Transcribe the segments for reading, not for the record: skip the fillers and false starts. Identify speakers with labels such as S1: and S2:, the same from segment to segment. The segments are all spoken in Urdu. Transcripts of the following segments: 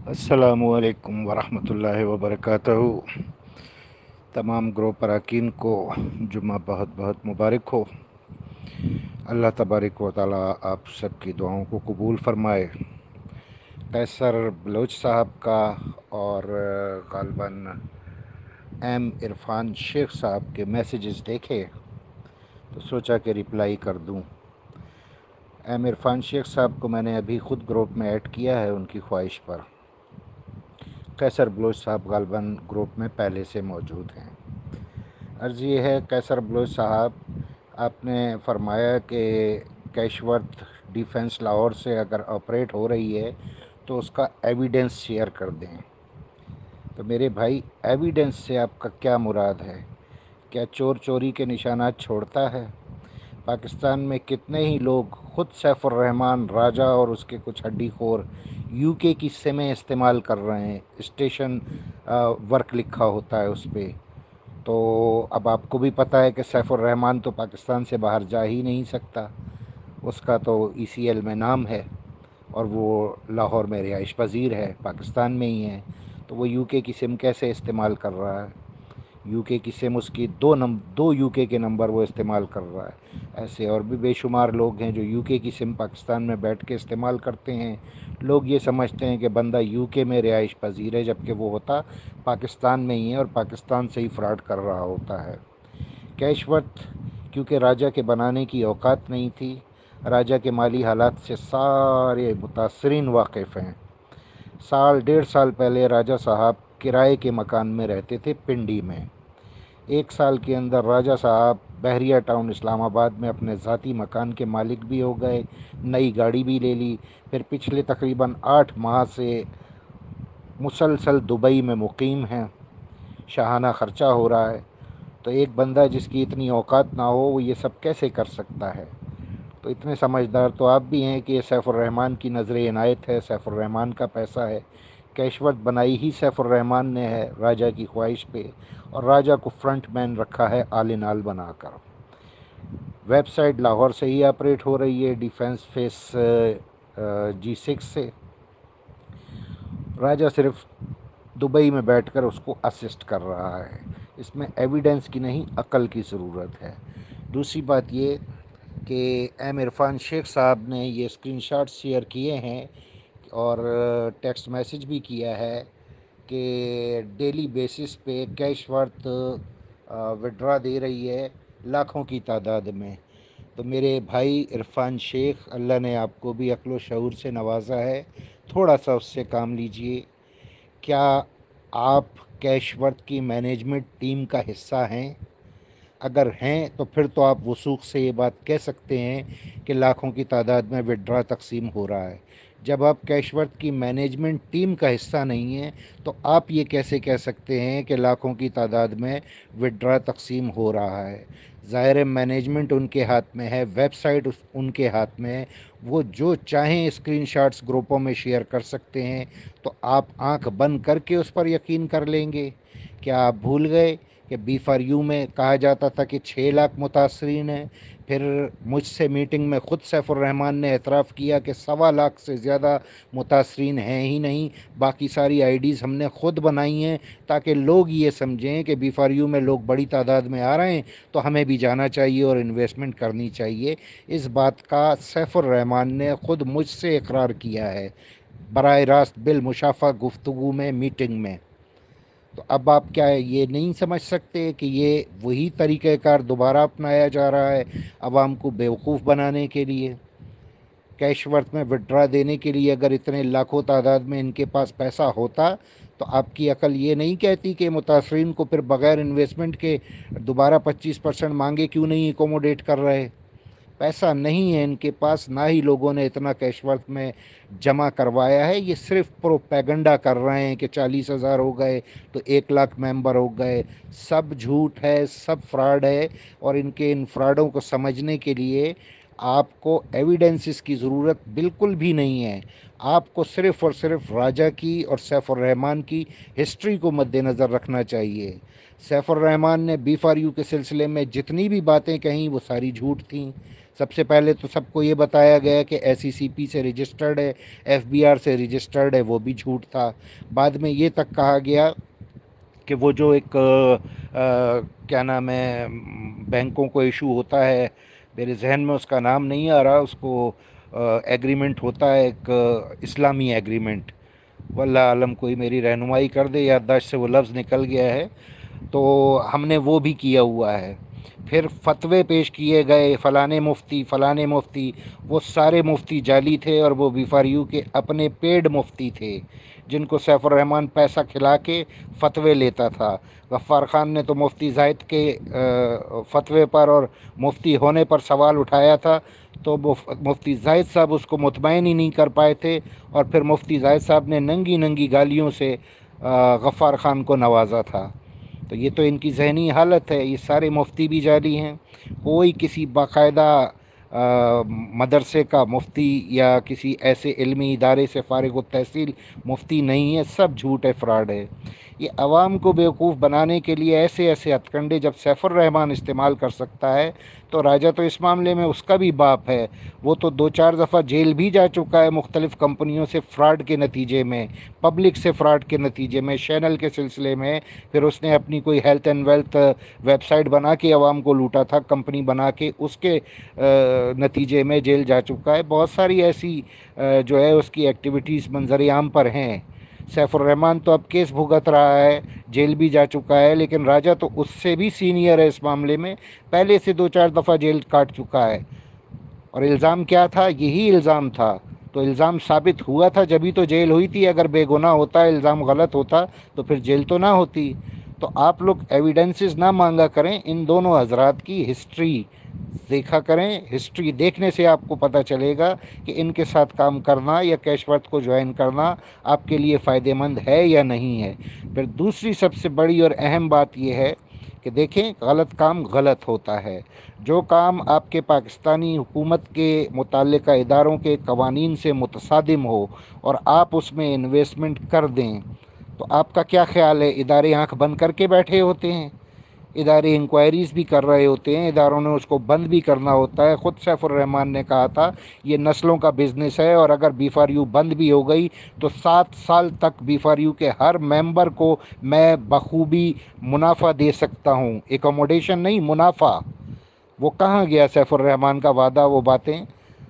S1: अस्सलामुअलैकुम वरहमतुल्लाहि वबरकातुहू। तमाम ग्रुप अरकान को जुम्मा बहुत बहुत मुबारक हो। अल्लाह तबारक व तआला आप सबकी दुआओं को कबूल फरमाए। कैसर बलोच साहब का और ग़ालिबन एम इरफान शेख साहब के मैसेजेस देखे तो सोचा कि रिप्लाई कर दूं। एम इरफान शेख साहब को मैंने अभी ख़ुद ग्रुप में ऐड किया है उनकी ख्वाहिश पर। कैसर बलोच साहब ग़ालिबन ग्रुप में पहले से मौजूद हैं। अर्ज़ ये है कैसर बलोच साहब, आपने फरमाया कि कैशवर्थ डिफेंस लाहौर से अगर ऑपरेट हो रही है तो उसका एविडेंस शेयर कर दें। तो मेरे भाई, एविडेंस से आपका क्या मुराद है? क्या चोर चोरी के निशानात छोड़ता है? पाकिस्तान में कितने ही लोग ख़ुद सैफुर रहमान राजा और उसके कुछ हड्डीखोर यूके की सिमें इस्तेमाल कर रहे हैं। स्टेशन वर्क लिखा होता है उस पर। तो अब आपको भी पता है कि सैफुर रहमान तो पाकिस्तान से बाहर जा ही नहीं सकता। उसका तो ECL में नाम है और वो लाहौर में रिहाइश पजीर है, पाकिस्तान में ही है। तो वो यूके की सिम कैसे इस्तेमाल कर रहा है? यूके की सिम उसकी दो यूके के नंबर वो इस्तेमाल कर रहा है। ऐसे और भी बेशुमार लोग हैं जो यूके की सिम पाकिस्तान में बैठ के इस्तेमाल करते हैं। लोग ये समझते हैं कि बंदा यूके में रिहाइश पजीर है, जबकि वो होता पाकिस्तान में ही है और पाकिस्तान से ही फ्रॉड कर रहा होता है। कैशवर्थ क्योंकि राजा के बनाने की औकात नहीं थी, राजा के माली हालात से सारे मुतासरीन वाकिफ़ हैं। साल डेढ़ साल पहले राजा साहब किराए के मकान में रहते थे पिंडी में। एक साल के अंदर राजा साहब बहरिया टाउन इस्लामाबाद में अपने ज़ाती मकान के मालिक भी हो गए, नई गाड़ी भी ले ली। फिर पिछले तकरीबन 8 माह से मुसलसल दुबई में मुकीम हैं। शाहाना ख़र्चा हो रहा है। तो एक बंदा जिसकी इतनी औकात ना हो वो ये सब कैसे कर सकता है? तो इतने समझदार तो आप भी हैं कि ये सैफुर रहमान की नज़र इनायत है, सैफुर रहमान का पैसा है। कैशवर्थ बनाई ही सैफुर रहमान ने है राजा की ख्वाहिश पे, और राजा को फ्रंट मैन रखा है आल इन आल बनाकर। वेबसाइट लाहौर से ही ऑपरेट हो रही है, डिफेंस फेस G6 से। राजा सिर्फ दुबई में बैठकर उसको असिस्ट कर रहा है। इसमें एविडेंस की नहीं, अकल की ज़रूरत है। दूसरी बात ये कि एम इरफान शेख साहब ने ये स्क्रीनशॉट शेयर किए हैं और टेक्स्ट मैसेज भी किया है कि डेली बेसिस पे कैशवर्थ विड्रा दे रही है लाखों की तादाद में। तो मेरे भाई इरफान शेख, अल्लाह ने आपको भी अक्ल व शऊर से नवाजा है, थोड़ा सा उससे काम लीजिए। क्या आप कैशवर्थ की मैनेजमेंट टीम का हिस्सा हैं? अगर हैं तो फिर तो आप वसूख से ये बात कह सकते हैं कि लाखों की तादाद में विड्रा तकसीम हो रहा है। जब आप कैशवर्थ की मैनेजमेंट टीम का हिस्सा नहीं हैं तो आप ये कैसे कह सकते हैं कि लाखों की तादाद में विड्रा तकसीम हो रहा है? ज़ाहिर है मैनेजमेंट उनके हाथ में है, वेबसाइट उनके हाथ में है, वो जो चाहें स्क्रीनशॉट्स ग्रुपों में शेयर कर सकते हैं। तो आप आंख बंद करके उस पर यकीन कर लेंगे? क्या आप भूल गए कि B4U में कहा जाता था कि 6 लाख मुतासरीन हैं? फिर मुझसे मीटिंग में ख़ुद सैफुर रहमान ने एतराफ़ किया कि 1.25 लाख से ज़्यादा मुतासरीन हैं ही नहीं, बाकी सारी IDs हमने ख़ुद बनाई हैं ताकि लोग ये समझें कि B4U में लोग बड़ी तादाद में आ रहे हैं तो हमें भी जाना चाहिए और इन्वेस्टमेंट करनी चाहिए। इस बात का सैफुर रहमान ने ख़ुद मुझसे इकरार किया है बराह रास्त बिलमुशाफ़ा गुफ्तगू में, मीटिंग में। तो अब आप क्या ये नहीं समझ सकते कि ये वही तरीक़ाकार दोबारा अपनाया जा रहा है आवाम को बेवकूफ़ बनाने के लिए? कैशवर्थ में विड्रा देने के लिए अगर इतने लाखों तादाद में इनके पास पैसा होता तो आपकी अकल ये नहीं कहती कि मुतासरीन को फिर बग़ैर इन्वेस्टमेंट के दोबारा 25% मांगे क्यों नहीं एकोमोडेट कर रहे? पैसा नहीं है इनके पास, ना ही लोगों ने इतना कैशवर्थ में जमा करवाया है। ये सिर्फ प्रोपेगेंडा कर रहे हैं कि 40,000 हो गए तो 1 लाख मेंबर हो गए। सब झूठ है, सब फ्रॉड है। और इनके इन फ्रॉडों को समझने के लिए आपको एविडेंसेस की ज़रूरत बिल्कुल भी नहीं है। आपको सिर्फ़ और सिर्फ राजा की और सैफुर रहमान की हिस्ट्री को मद्देनज़र रखना चाहिए। सैफुर रहमान ने B4U के सिलसिले में जितनी भी बातें कहीं वो सारी झूठ थीं। سب سے پہلے تو سب کو یہ بتایا گیا کہ SECP سے رجسٹرڈ ہے، FBR سے رجسٹرڈ ہے، وہ بھی جھوٹ تھا۔ بعد میں یہ تک کہا گیا کہ وہ جو ایک کیا نام ہے بینکوں کو ایشو ہوتا ہے، میرے ذہن میں اس کا نام نہیں آ رہا، اس کو ایگریمنٹ ہوتا ہے ایک اسلامی ایگریمنٹ، واللہ عالم کوئی میری رہنمائی کر دے، یادداشت سے وہ لفظ نکل گیا ہے، تو ہم نے وہ بھی کیا ہوا ہے۔ پھر فتوے پیش کیے گئے، فلانے مفتی، وہ سارے مفتی جعلی تھے، اور وہ BFRU کے اپنے پیڈ مفتی تھے جن کو سیف الرحمان پیسہ کھلا کے فتوے لیتا تھا۔ غفار خان نے تو مفتی زاہد کے فتوے پر اور مفتی ہونے پر سوال اٹھایا تھا، تو مفتی زاہد صاحب اس کو مطمئن ہی نہیں کر پائے تھے، اور پھر مفتی زاہد صاحب نے ننگی گالیوں سے غفار خان کو نوازا تھا۔ تو یہ تو ان کی ذہنی حالت ہے۔ یہ سارے مفتی بھی جعلی ہیں، کوئی کسی باقاعدہ مدرسے کا مفتی یا کسی ایسے علمی ادارے سے فارغ التحصیل مفتی نہیں ہے، سب جھوٹ ہے، فراڈ ہے۔ یہ عوام کو بیوقوف بنانے کے لیے ایسے ہتھ کنڈے جب سیف الرحمان استعمال کر سکتا ہے، تو راجہ تو اس معاملے میں اس کا بھی باپ ہے، وہ تو 2-4 دفعہ جیل بھی جا چکا ہے مختلف کمپنیوں سے فراڈ کے نتیجے میں، پبلک سے فراڈ کے نتیجے میں، چینل کے سلسلے میں۔ پھر اس نے اپنی کوئی health and wealth website بنا کے عوام کو لوٹا تھا، کمپنی بنا کے، اس کے نتیجے میں جیل جا چکا ہے۔ بہت ساری ایسی جو ہے اس کی ایکٹیویٹیز منظر عام پر ہیں۔ سیف الرحمان تو اب کیس بھگت رہا ہے، جیل بھی جا چکا ہے، لیکن راجہ تو اس سے بھی سینئر ہے اس معاملے میں، پہلے سے 2-4 دفعہ جیل کاٹ چکا ہے۔ اور الزام کیا تھا؟ یہی الزام تھا، تو الزام ثابت ہوا تھا جبھی تو جیل ہوئی تھی۔ اگر بے گناہ ہوتا، الزام غلط ہوتا، تو پھر جیل تو نہ ہوتی۔ تو آپ لوگ ایویڈنسز نہ مانگا کریں، ان دونوں حضرات کی ہسٹری دیکھا کریں، ہسٹری دیکھنے سے آپ کو پتہ چلے گا کہ ان کے ساتھ کام کرنا یا کیش ورتھ کو جوائن کرنا آپ کے لیے فائدہ مند ہے یا نہیں ہے۔ پھر دوسری سب سے بڑی اور اہم بات یہ ہے کہ دیکھیں، غلط کام غلط ہوتا ہے۔ جو کام آپ کے پاکستانی حکومت کے متعلقہ اداروں کے قوانین سے متصادم ہو اور آپ اس میں انویسٹمنٹ کر دیں، تو آپ کا کیا خیال ہے؟ ادارے آنکھ بند کر کے بیٹھے ہوتے ہیں؟ ادارے انکوائریز بھی کر رہے ہوتے ہیں، اداروں نے اس کو بند بھی کرنا ہوتا ہے۔ خود سیف الرحمان نے کہا تھا یہ نسلوں کا بزنس ہے، اور اگر BFRU بند بھی ہو گئی تو 7 سال تک BFRU کے ہر ممبر کو میں بخوبی منافع دے سکتا ہوں، ایکوموڈیشن نہیں، منافع۔ وہ کہاں گیا سیف الرحمان کا وعدہ، وہ باتیں؟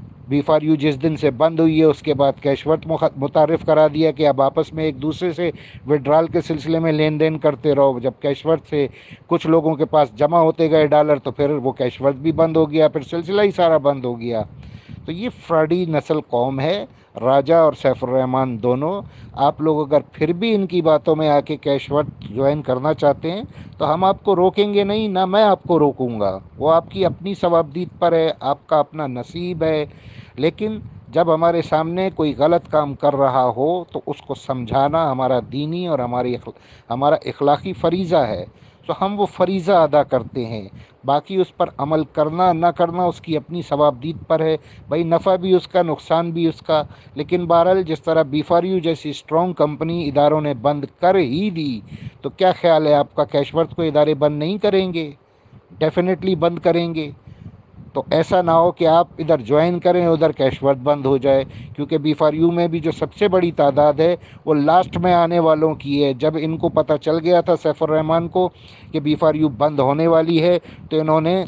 S1: BFRU جس دن سے بند ہوئی ہے اس کے بعد کیش ورتھ متعارف کرا دیا کہ اب آپس میں ایک دوسرے سے وڈرال کے سلسلے میں لین دین کرتے رہو۔ جب کیش ورتھ سے کچھ لوگوں کے پاس جمع ہوتے گئے ڈالر، تو پھر وہ کیش ورتھ بھی بند ہو گیا، پھر سلسلہ ہی سارا بند ہو گیا۔ تو یہ فراڈی نسل قوم ہے، راجہ اور سیف الرحمان دونوں۔ آپ لوگ اگر پھر بھی ان کی باتوں میں آ کے کیش ورتھ جوائن کرنا چاہتے ہیں تو ہم آپ کو روکیں گے نہیں، نہ میں آپ کو روکوں گا، وہ آپ کی اپنی ثوابدید پر ہے، آپ کا اپنا نصیب ہے۔ لیکن جب ہمارے سامنے کوئی غلط کام کر رہا ہو تو اس کو سمجھانا ہمارا دینی اور ہمارا اخلاقی فریضہ ہے، تو ہم وہ فریضہ ادا کرتے ہیں۔ باقی اس پر عمل کرنا نہ کرنا اس کی اپنی ثوابدید پر ہے، بھائی نفع بھی اس کا، نقصان بھی اس کا۔ لیکن بہرحال جس طرح BFRU جیسی اسٹرانگ کمپنی اداروں نے بند کر ہی دی، تو کیا خیال ہے آپ کا کیش ورتھ کو ادارے بند نہیں کریں گے؟ ڈیفینیٹلی بند کریں گے۔ تو ایسا نہ ہو کہ آپ ادھر جوائن کریں ادھر کیش ورتھ بند ہو جائے، کیونکہ BFRU میں بھی جو سب سے بڑی تعداد ہے وہ لاسٹ میں آنے والوں کی ہے۔ جب ان کو پتہ چل گیا تھا سیف الرحمان کو کہ BFRU بند ہونے والی ہے، تو انہوں نے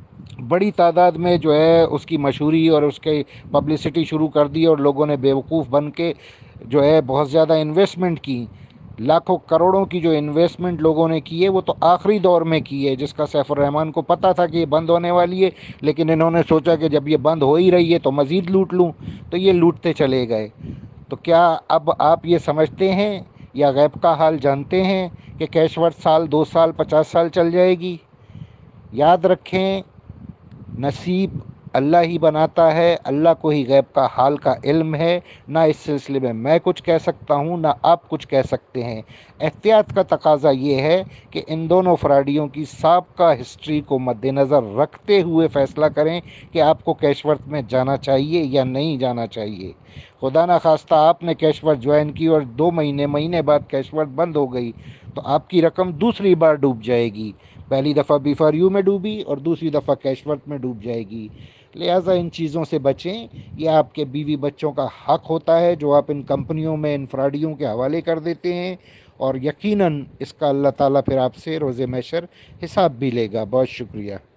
S1: بڑی تعداد میں جو ہے اس کی مشہوری اور اس کی پبلسٹی شروع کر دی، اور لوگوں نے بیوقوف بن کے جو ہے بہت زیادہ انویسٹمنٹ کی، لاکھوں کروڑوں کی جو انویسٹمنٹ لوگوں نے کی ہے، وہ تو آخری دور میں کی ہے، جس کا سیف الرحمان کو پتہ تھا کہ یہ بند ہونے والی ہے، لیکن انہوں نے سوچا کہ جب یہ بند ہو ہی رہی ہے تو مزید لوٹ لوں، تو یہ لوٹتے چلے گئے۔ تو کیا اب آپ یہ سمجھتے ہیں یا غیب کا حال جانتے ہیں کہ کیش ورتھ 1 2 سال 50 سال چل جائے گی؟ یاد رکھیں، نصیب اللہ ہی بناتا ہے، اللہ کو ہی غیب کا حال کا علم ہے، نہ اس سلسلے میں میں کچھ کہہ سکتا ہوں، نہ آپ کچھ کہہ سکتے ہیں۔ احتیاط کا تقاضا یہ ہے کہ ان دونوں فراڈیوں کی سابقہ ہسٹری کو مد نظر رکھتے ہوئے فیصلہ کریں کہ آپ کو کیش ورتھ میں جانا چاہیے یا نہیں جانا چاہیے۔ خدا نہ خواستہ آپ نے کیش ورتھ جوائن کی اور 2 مہینے بعد کیش ورتھ بند ہو گئی، تو آپ کی رقم دوسری بار ڈوب جائے گی۔ پہلی دفعہ BFRU میں ڈوبی اور دوسری دفعہ کیش ورتھ میں ڈوب جائے گی۔ لہٰذا ان چیزوں سے بچیں، یہ آپ کے بیوی بچوں کا حق ہوتا ہے جو آپ ان کمپنیوں میں ان فراڈیوں کے حوالے کر دیتے ہیں، اور یقیناً اس کا اللہ تعالیٰ پھر آپ سے روز محشر حساب بھی لے گا۔ بہت شکریہ۔